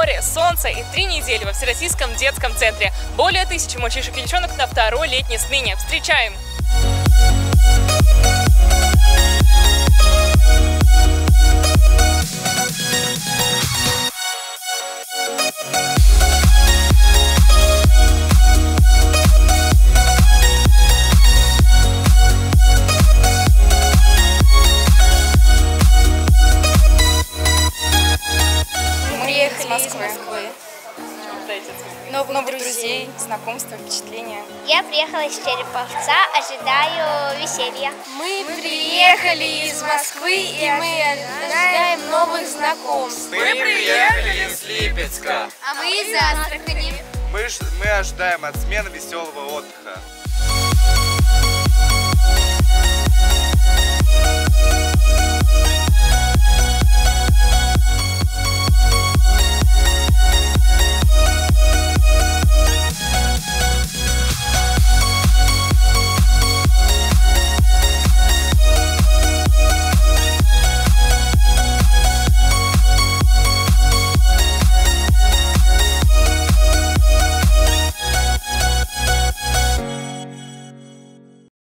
море, солнце и 3 недели во Всероссийском детском центре. Более 1000 мальчишек и девчонок на второй летней смене. Встречаем! Из Москвы. Новых друзей, знакомства, впечатления. Я приехала из Череповца, ожидаю веселья. Мы приехали из Москвы, и мы ожидаем новых знакомств. Мы приехали из Липецка. А мы из Астрахани. Мы ожидаем от смены веселого отдыха.